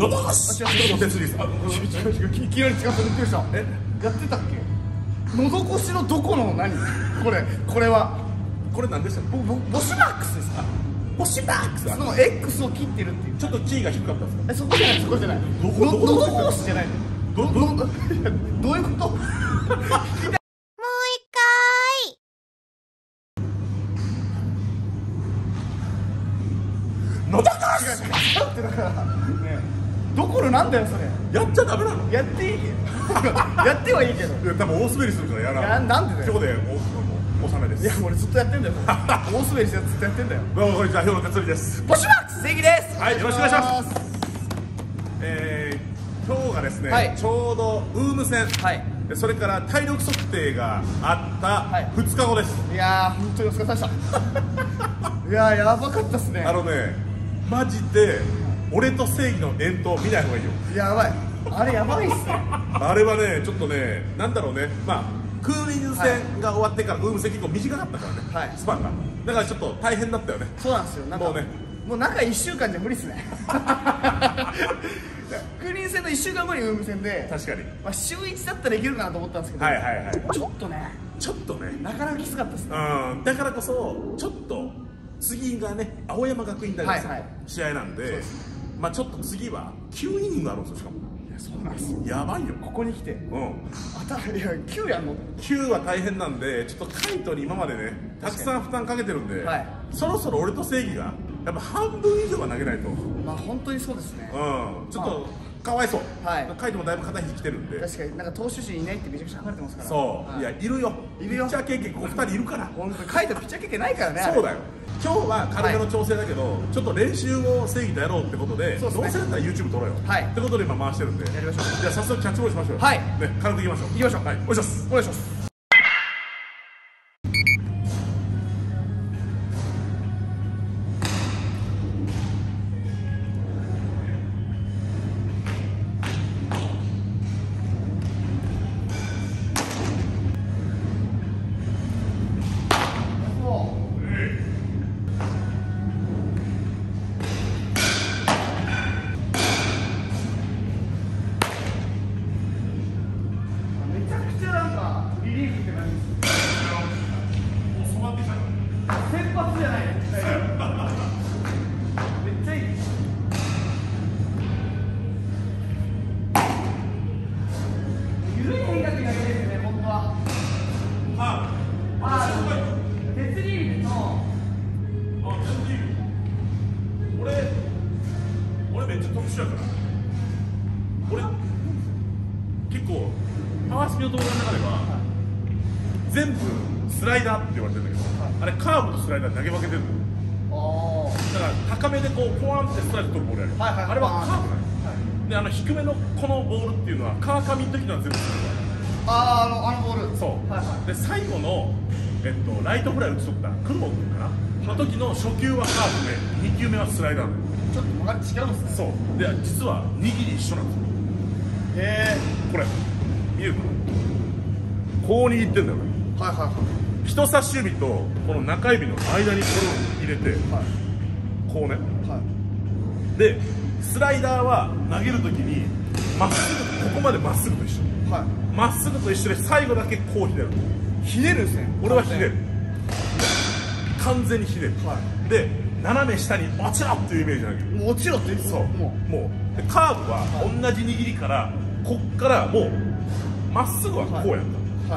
のどごし。どうも鉄です。 いきなり使ってびっくりした。やってたっけ？のど越しのどこの何？これはこれ何でしたっけ？ ボシマックスですか？ ボシマックスだ。 その X を切ってるっていう。 ちょっとキーが低かったんですか？ そこじゃない、そこじゃない。 どこのど越しじゃないの？どういうこと？ のどごし。 違うってだからね。どころなんだよそれ。 やっちゃダメなの？ やっていいよ。やってはいいけど。 いや多分大滑りするからやらん。 なんでだよ。 今日で納めです。 いや俺ずっとやってんだよ。大滑りしてずっとやってんだよ。 どうもこんにちは、兵野哲です。 ボシマックス関です。 はい、よろしくお願いします。今日がですね、 はい、 ちょうどウーム戦、はい、それから体力測定があった2日後です。 いやー本当にお疲れ様でした。いやーやばかったっすね。 マジで俺と正義の遠投見ない方がいいよ。 やばい、あれやばいっすね。 あれはねちょっとね、なんだろうね、まあクーリング戦が終わってからウーム戦結構短かったからね、はい、スパンがだからちょっと大変だったよね。 そうなんですよ。なんかもう中1週間じゃ無理っすね。クーリング戦の1週間後にウーム戦で、確かに、まあ、週1だったらいけるかなと思ったんですけど、ちょっとねなかなかきつかったですね。 だからこそちょっと次がね青山学院大学の試合なんで、まあちょっと次は9イニングあるんですよ。しかもそうなんですよ。 やばいよ、 ここに来て。いや9やんの 9は大変なんで、ちょっとカイトに今までねたくさん負担かけてるんで、そろそろ俺と正義がやっぱ半分以上は投げないと。 まあ本当にそうですね。 ちょっとかわいそう。カイトもだいぶ肩肘きてるんで。 確かになんか投手陣いないってめちゃくちゃ書かれてますから。 そう、いやいるよ、ピッチャー経験ここ2人いるから。 本当にカイトピッチャー経験ないからね。 そうだよ。今日は軽めの調整だけど、ちょっと練習を正義とやろうってことで、どうせだったら YouTube 撮ろうよってことで今回してるんで、やりましょう。じゃあ早速キャッチボールしましょう。はい、ね、軽くいきましょう。いきましょう。はい、お願いします。お願いします。俺めっちゃ特殊やから。俺結構パワースピード動画の中では全部スライダーって言われてるんだけど、あれカーブとスライダー投げ分けてるの。だから高めでこうポワンってストライク取るボールやる。あれはカーブなの。で低めのこのボールっていうのは川上の時のは全部スライダー。あのボール。そう。で最後のライトフライ打ち取った工藤君かなの時の初球はカーブで2球目はスライダー。ちょっと曲がり違うんですね。そうで実は握り一緒なんですよ。へえ。これ見えるかな、こう握ってんだよね。人差し指とこの中指の間にこれを入れて、こうね、でスライダーは投げるときにまっすぐ、ここまでまっすぐと一緒、まっすぐと一緒で最後だけこうひねる。ひねるんですね。俺はひねる、完全にひねる。で斜め下に落ちろっていうイメージなんだけど、落ちろってそう、もうでカーブは同じ握りからこっからもうまっすぐはこうやった、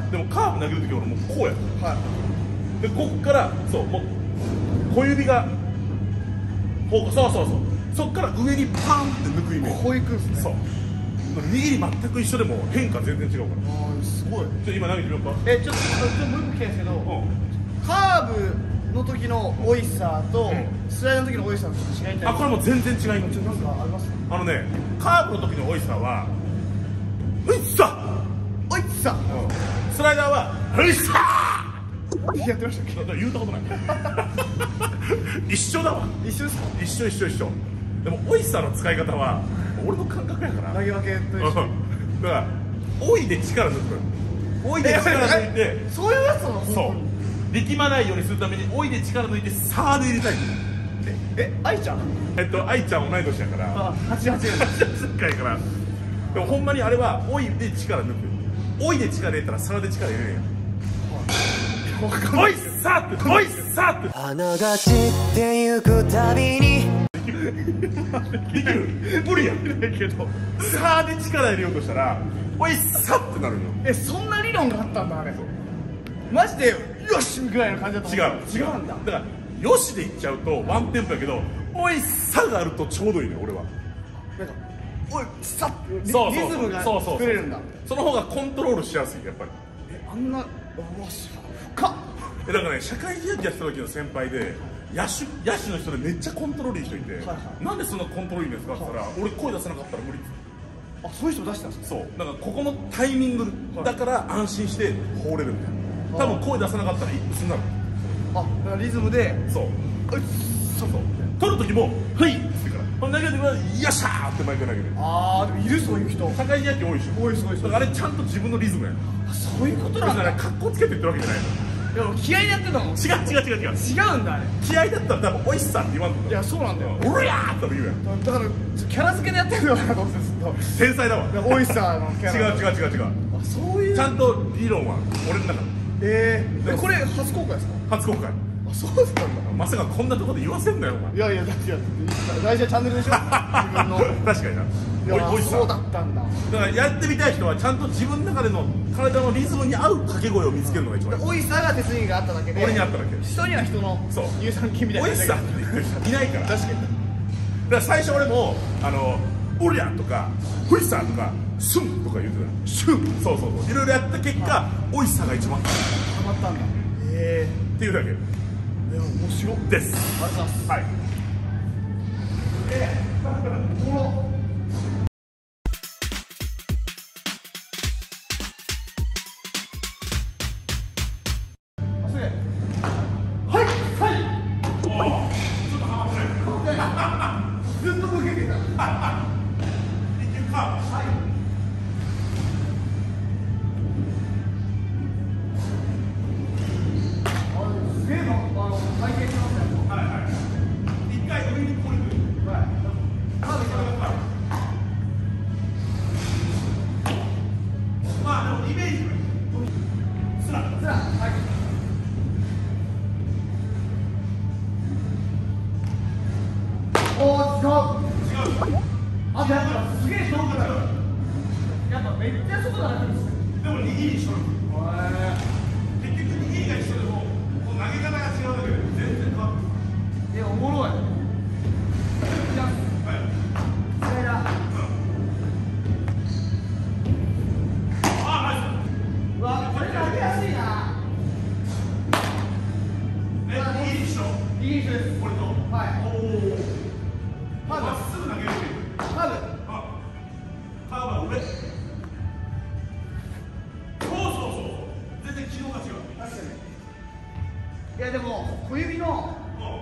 でもカーブ投げるとき俺もうこうやった、でこっからそうもう小指がこう、そうそっから上にパンって抜くイメージ。こういくんですね。そう握り全く一緒でも変化全然違うから。すごい。今投げてみようか。ちょっともう一個聞きたいんですけど、カーブの時のおいしさとスライダーの時のおいしさの違いって、これもう全然違い。なんかあります？カーブの時のおいしさはおいしさ、おいしさ、スライダーはおいしさやってましたっけ？言うたことない一緒だわ。一緒ですか？一緒。でもおいしさの使い方は俺の感覚やから、投げ分けと一緒。だからおいで力抜く、おいで力抜いて、そういうやつなの？そう力まないようにするためにおいで力抜いてサーで入れたい。 愛ちゃん愛ちゃん同い年やから88回から。でもほんまにあれはおいで力抜く。おいで力入れたら皿で力入れるやん。おいさっておいさって花が散ってゆくたびにできる無理やん。だけどさで力入れようとしたらおいさってなるの。 そんな理論があったんだあれ。マジでよしぐらいの感じだった。 違うんだ。だからよしでいっちゃうとワンテンポやけど、おいさがあるとちょうどいいね俺は。 なんかおいさってリズムが作れるんだ。 その方がコントロールしやすいやっぱり。 あんなわし深っ。 だからね、社会人野球やってた時の先輩で野手の人でめっちゃコントロールいい人いて、なんでそんなコントロールいいんですかって言ったら、俺声出せなかったら無理って。 あ、そういう人出したんですか。 そうだからここのタイミングだから安心して放れるみたいな。多分声出さなかったらイップスになる。 だからリズムでそう取る時も「はい」って言ってから投げてください、よっしゃーって毎回投げる。 でもいるそういう人。 社会人野球多いでしょ。 多いです多いです。 だからあれちゃんと自分のリズムや。 そういうことなんだ。 だから格好つけて言ってるわけじゃないの。 いや気合いでやってたもん。 違うんだあれ。 気合いだったら多分「おいしさ」って言わんと。 いやそうなんだよ。 おりゃーって言うやん。 だからキャラ付けでやってるのかなと思ってずっ天才だわ。 と。おいしさのキャラ。 違う。 そういうちゃんと理論は俺の中で。 これ初公開ですか。 初公開。 そうだったんだ。 まさかこんなところで言わせんなよお前。 いやだって大事なチャンネルでしょ。自分の。 確かにな。 おいしさ。そうだったんだ。 だからやってみたい人はちゃんと自分の中での体のリズムに合う掛け声を見つけるのが一番いい。 おいしさが手すりがあっただけで。 俺にあっただけ。 人には人の乳酸菌みたいな。 おいしさって言ってる人いないから。 確かに。 だから最初俺もおりゃとかほいさとかシュンとか言うてた。シュン。そういろいろやった結果おいしさが一番ハマったんだ。 っていうだけ面白いです。 ありがとうございます。 はい。 このずっと向けてた。すげえ遠くだよ。やっぱめっちゃ外だな。でも握り一緒。結局握りが一緒でも投げ方が違うだけで全然変わる。おもろい。じゃあスライダー。ナイス。うわこれ投げやすいな。握り一緒。握り一緒です。これと。まっすぐ投げる。カーブは上。そう全然軌道が違う。確かに。いやでも小指の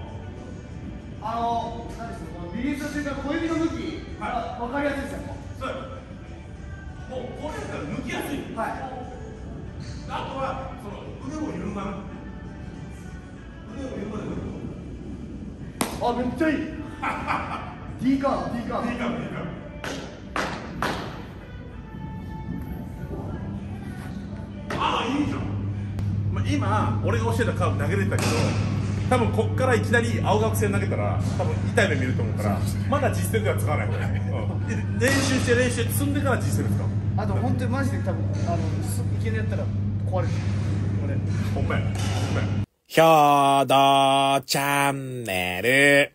何ですか、このリリースの瞬間小指の向き分かりやすいですよ。そうや。もうこれだったら抜きやすい。あとはその腕を緩まない。めっちゃいい。D カーブ。いいじゃん。今俺が教えたカーブ投げれたけど、多分こっからいきなり青学戦投げたら多分痛い目見ると思うから、まだ実戦では使わない方がいい。練習して積んでから実戦で使う。あと本当にマジで多分いきなりやったら壊れる。ほんまや。 兵道チャンネル。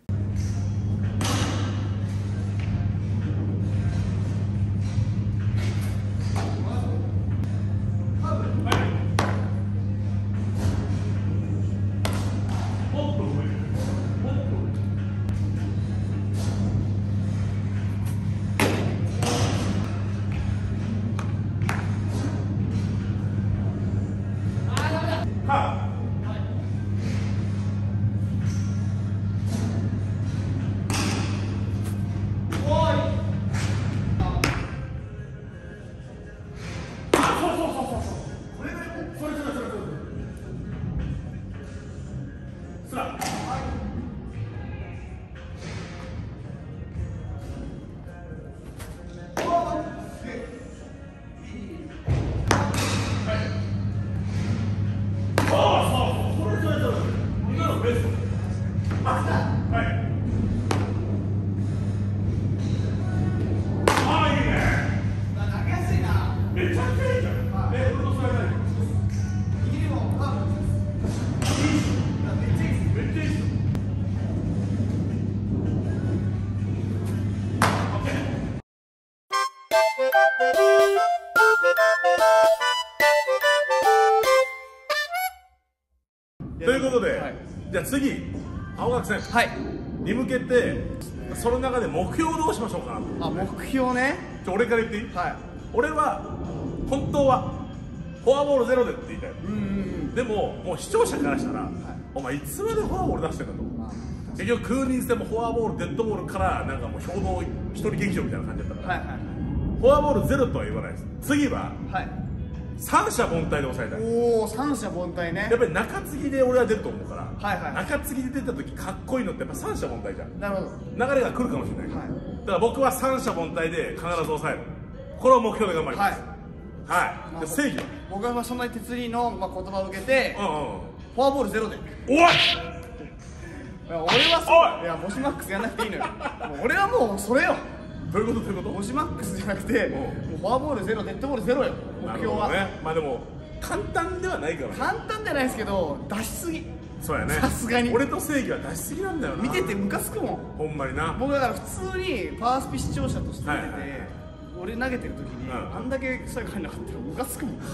ということで、 はい、 じゃあ次青学戦はいに向けてその中で目標をどうしましょうかなと。 あ、目標ね。 俺から言っていい？ はい。 俺は本当はフォアボールゼロでって言いたい。でももう視聴者からしたら、お前いつまでフォアボール出してんだと。結局空人戦もフォアボールデッドボールからなんかもう兵道一人劇場みたいな感じだったから、 はいはいフォアボールゼロとは言わないです。次ははい。 三者凡退で抑えたい。 おお、三者凡退ね。 やっぱり中継ぎで俺は出ると思うから、 はいはい中継ぎで出た時かっこいいのってやっぱ三者凡退じゃん。 なるほど。 流れが来るかもしれない、 はいだから僕は三者凡退で必ず抑える。これを目標で頑張ります。はい、で正義は僕はそんなに哲理の、言葉を受けて、 うんうんフォアボールゼロで。 おい俺はそう。いや、ボシマックスやんなくていいのよ。もう俺はもうそれよ。 どういうことどういうこボシマックスじゃなくて、もうフォアボールゼロ、デッドボールゼロよ。 と？ 目標は。 なるほどね。まあでも簡単ではないからね。 簡単じゃないですけど、出しすぎ。 そうやね。 さすがに俺と正義は出しすぎなんだよな。 見ててムカつくもん。 ほんまにな。 僕だから普通にパワースピ視聴者として見てて、 はいはいはい俺投げてる時に、 うんあんだけ最後入んなかったらムカつくもん。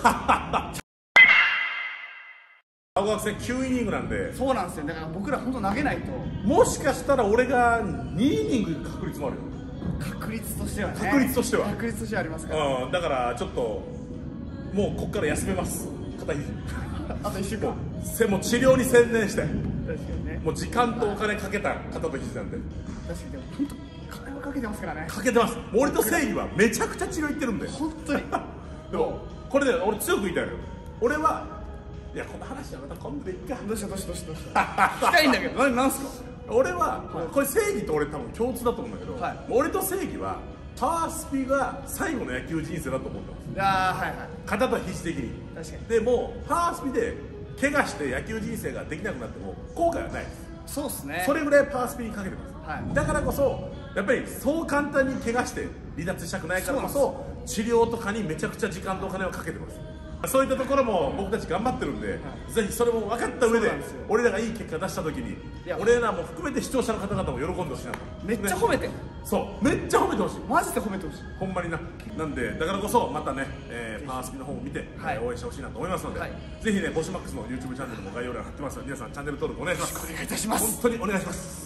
青学戦9イニングなんで、 そうなんですよ。だから僕ら本当投げないともしかしたら俺が2イニング確率もあるよ。 確率としてはね。 確率としては確率としてはありますから。 うん、だからちょっともうこっから休めます。肩肘。 あと1週間。 もう治療に専念して、 確かにね。 もう時間とお金かけた肩と肘なんで。 確かにでも本当金はかけてますからね。 かけてます。俺と正義はめちゃくちゃ治療いってるんで。 本当に。 でもこれで俺強く言いたいのよ。俺はいやこの話はまた今度でいっか。 どうした。聞きたいんだけど、なんすか。 俺は、これ正義と俺多分共通だと思うんだけど、 はい俺と正義はパワースピが最後の野球人生だと思ってます。 ああ、はいはい。 肩と肘的に。 確かに。 でもパワースピで怪我して野球人生ができなくなっても後悔はないです。 そうっすね。 それぐらいパワースピにかけてます、 はいだからこそやっぱりそう簡単に怪我して離脱したくないからこそ治療とかにめちゃくちゃ時間とお金をかけてます。そういったところも僕たち頑張ってるんで、ぜひそれも分かった上でそうなんですよ俺らがいい結果出した時にいや俺らも含めて視聴者の方々も喜んでほしいなと。 めっちゃ褒めて。 そうめっちゃ褒めてほしい。 マジで褒めてほしい。 ほんまにな。なんでだからこそまたね、パワースピの方を見て、 はい応援してほしいなと思いますので、 はいぜひねボシマックスの YouTube チャンネルも概要欄に貼ってますので、皆さんチャンネル登録お願いします。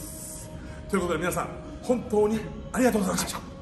お願いいたします。 本当にお願いします。ということで皆さん本当にありがとうございました。